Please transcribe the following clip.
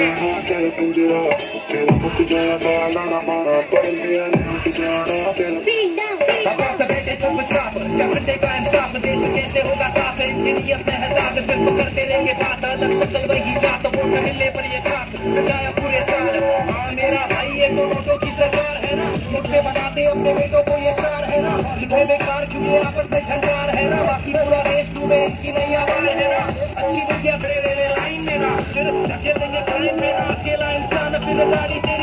जाना तेरा पंजरा, तेरा मुक जाना साला ना मारा पर लिया लूट जाना तेरा बेटे चुपचाप क्या घंटे का इंसाफ देश कैसे होगा साफ इनकी नियत में है दाग सिर्फ करते रहेंगे बात अलग शक्ल वही जात वोट मिलने पर ये खास सजाया पूरे साल। हाँ मेरा भाई ये तो नोटों की सरकार है ना, मुझसे बनाते अपने बेटों को ये स्टार है ना, इतने बेकार क्योंकि आपस में झंकार है ना, बाकी पूरा देश डूबे इनकी नई आवाज है ना, अच्छी दुनिया खड़े रहने लाइन में ना फिर धकेल देंगे क्राइम में ना, अकेला इंसान फिर गाड़ी